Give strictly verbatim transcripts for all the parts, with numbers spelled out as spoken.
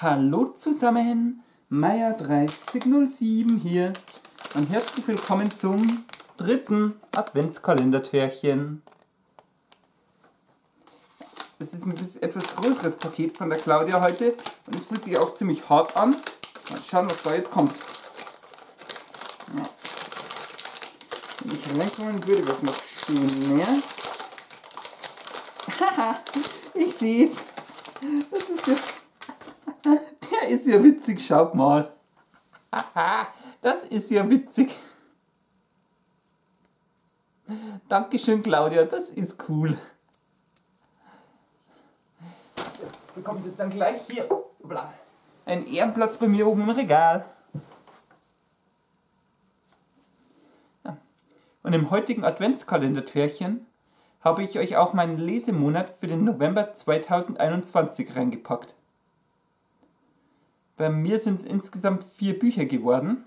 Hallo zusammen, Meier dreißig null sieben hier und herzlich willkommen zum dritten Adventskalendertürchen. Das ist ein bisschen etwas größeres Paket von der Claudia heute und es fühlt sich auch ziemlich hart an. Mal schauen, was da jetzt kommt. Ja. Wenn ich reinkommen würde, wäre es noch schön mehr. Haha, ich sehe es. Das ist ja... Der ist ja witzig, schaut mal. Haha, das ist ja witzig. Dankeschön, Claudia, das ist cool. Du bekommst jetzt dann gleich hier einen Ehrenplatz bei mir oben im Regal. Ja. Und im heutigen Adventskalender-Türchen habe ich euch auch meinen Lesemonat für den November zweitausendeinundzwanzig reingepackt. Bei mir sind es insgesamt vier Bücher geworden.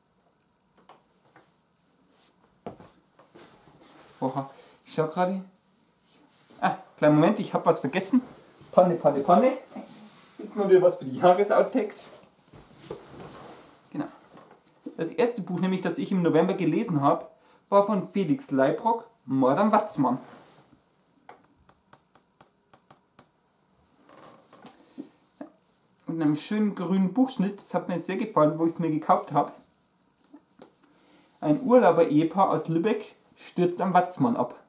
Oha, ich schau gerade. Ah, kleinen Moment, ich habe was vergessen. Panne, Panne, Panne. Jetzt mal wieder was für die Jahresouttakes. Genau. Das erste Buch, nämlich das ich im November gelesen habe, war von Felix Leibrock, Mord am Watzmann. Mit einem schönen grünen Buchschnitt, das hat mir sehr gefallen, wo ich es mir gekauft habe. Ein Urlauber-Ehepaar aus Lübeck stürzt am Watzmann ab.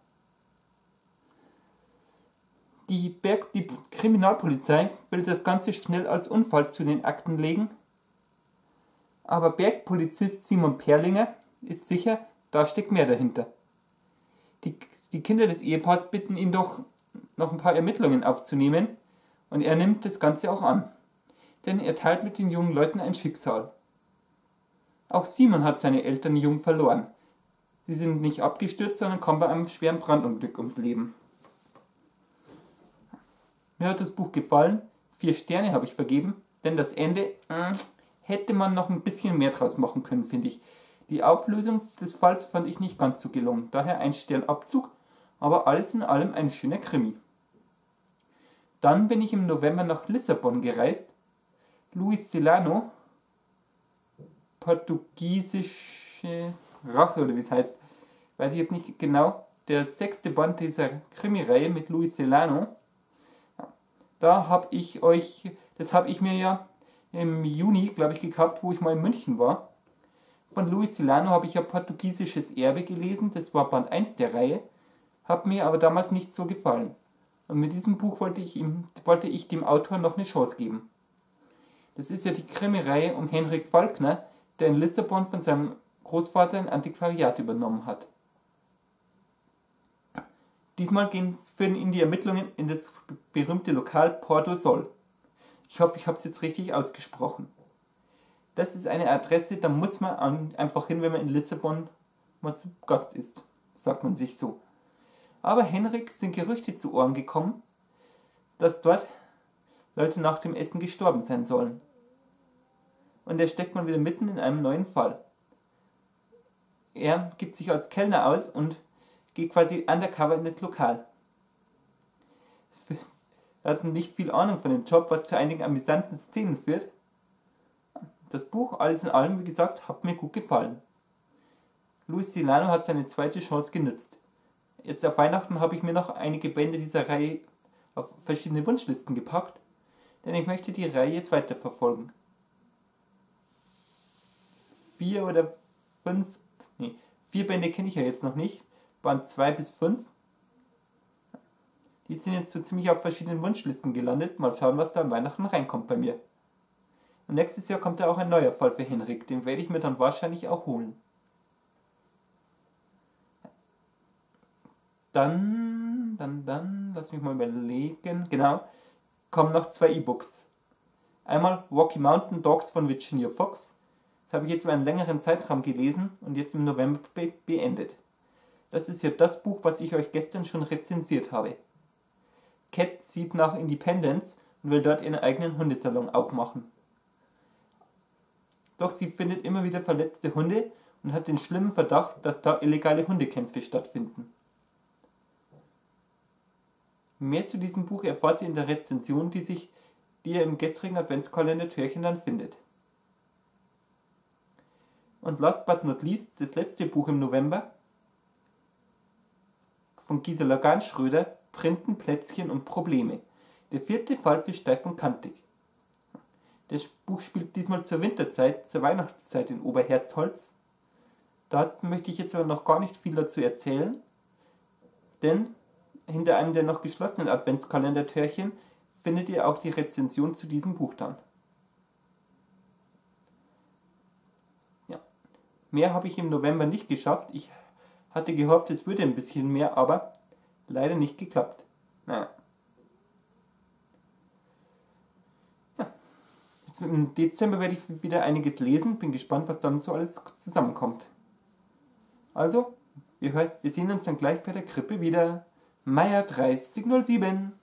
Die, Berg die Kriminalpolizei will das Ganze schnell als Unfall zu den Akten legen, aber Bergpolizist Simon Perlinger ist sicher, da steckt mehr dahinter. Die, die Kinder des Ehepaars bitten ihn doch, noch ein paar Ermittlungen aufzunehmen, und er nimmt das Ganze auch an. Denn er teilt mit den jungen Leuten ein Schicksal. Auch Simon hat seine Eltern jung verloren. Sie sind nicht abgestürzt, sondern kommen bei einem schweren Brandunglück ums Leben. Mir hat das Buch gefallen. Vier Sterne habe ich vergeben, denn das Ende äh, hätte man noch ein bisschen mehr draus machen können, finde ich. Die Auflösung des Falls fand ich nicht ganz so gelungen, daher ein Stern Abzug, aber alles in allem ein schöner Krimi. Dann bin ich im November nach Lissabon gereist. Luis Celano, portugiesische Rache oder wie es heißt, weiß ich jetzt nicht genau, der sechste Band dieser Krimireihe mit Luis Celano. Da habe ich euch, das habe ich mir ja im Juni, glaube ich, gekauft, wo ich mal in München war. Von Luis Celano habe ich ja Portugiesisches Erbe gelesen, das war Band eins der Reihe, hat mir aber damals nicht so gefallen. Und mit diesem Buch wollte ich, ihm, wollte ich dem Autor noch eine Chance geben. Das ist ja die Krimireihe um Henrik Falkner, der in Lissabon von seinem Großvater ein Antiquariat übernommen hat. Diesmal führen ihn die Ermittlungen in das berühmte Lokal Porto Sol. Ich hoffe, ich habe es jetzt richtig ausgesprochen. Das ist eine Adresse, da muss man einfach hin, wenn man in Lissabon mal zu Gast ist, sagt man sich so. Aber Henrik sind Gerüchte zu Ohren gekommen, dass dort Leute nach dem Essen gestorben sein sollen. Und er steckt mal wieder mitten in einem neuen Fall. Er gibt sich als Kellner aus und geht quasi undercover in das Lokal. Er hat nicht viel Ahnung von dem Job, was zu einigen amüsanten Szenen führt. Das Buch, alles in allem, wie gesagt, hat mir gut gefallen. Luis Celano hat seine zweite Chance genützt. Jetzt auf Weihnachten habe ich mir noch einige Bände dieser Reihe auf verschiedene Wunschlisten gepackt, denn ich möchte die Reihe jetzt weiterverfolgen. Vier oder fünf, nee, vier Bände kenne ich ja jetzt noch nicht, Band zwei bis fünf. Die sind jetzt so ziemlich auf verschiedenen Wunschlisten gelandet, mal schauen, was da an Weihnachten reinkommt bei mir. Und nächstes Jahr kommt da auch ein neuer Fall für Henrik, den werde ich mir dann wahrscheinlich auch holen. Dann, dann, dann, lass mich mal überlegen, genau, kommen noch zwei E-Books. Einmal Rocky Mountain Dogs von Virginia Fox. Das habe ich jetzt über einen längeren Zeitraum gelesen und jetzt im November be beendet. Das ist ja das Buch, was ich euch gestern schon rezensiert habe. Cat sieht nach Independence und will dort ihren eigenen Hundesalon aufmachen. Doch sie findet immer wieder verletzte Hunde und hat den schlimmen Verdacht, dass da illegale Hundekämpfe stattfinden. Mehr zu diesem Buch erfahrt ihr in der Rezension, die sich die ihr im gestrigen Adventskalender-Türchen dann findet. Und last but not least, das letzte Buch im November von Gisela Gahnschröder, Printen, Plätzchen und Probleme. Der vierte Fall für steif und kantig. Das Buch spielt diesmal zur Winterzeit, zur Weihnachtszeit in Oberherzholz. Da möchte ich jetzt aber noch gar nicht viel dazu erzählen, denn hinter einem der noch geschlossenen Adventskalender-Türchen findet ihr auch die Rezension zu diesem Buch dann. Ja. Mehr habe ich im November nicht geschafft. Ich hatte gehofft, es würde ein bisschen mehr, aber leider nicht geklappt. Naja. Ja. Jetzt im Dezember werde ich wieder einiges lesen. Bin gespannt, was dann so alles zusammenkommt. Also, wir, hör, wir sehen uns dann gleich bei der Krippe wieder. Meier dreißig null sieben.